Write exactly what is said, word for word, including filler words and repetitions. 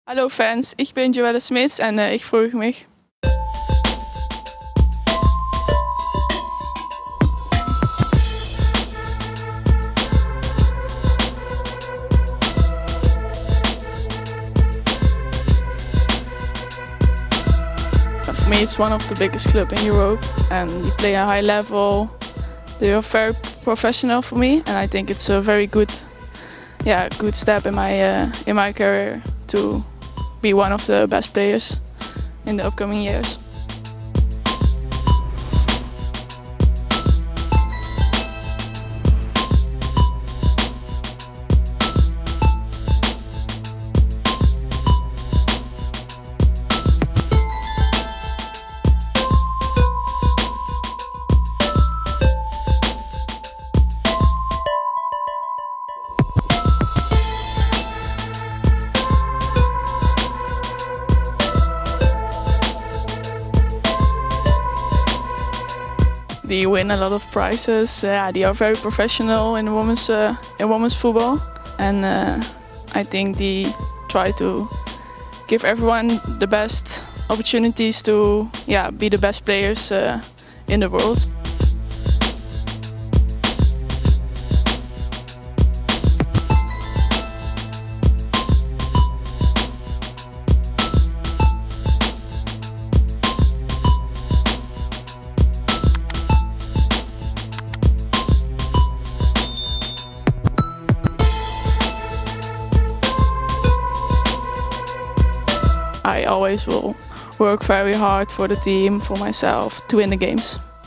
Hallo Fans, ich bin Joelle Smits en uh, ich freue mich. For me it's one of the biggest clubs in Europe and you play a high level. They are very professional for me and I think it's a very good yeah, good step in my, uh, in my career to be one of the best players in the upcoming years. They win a lot of prizes. Uh, they are very professional in women's uh, in women's football, and uh, I think they try to give everyone the best opportunities to yeah be the best players uh, in the world. I always will work very hard for the team, for myself, to win the games.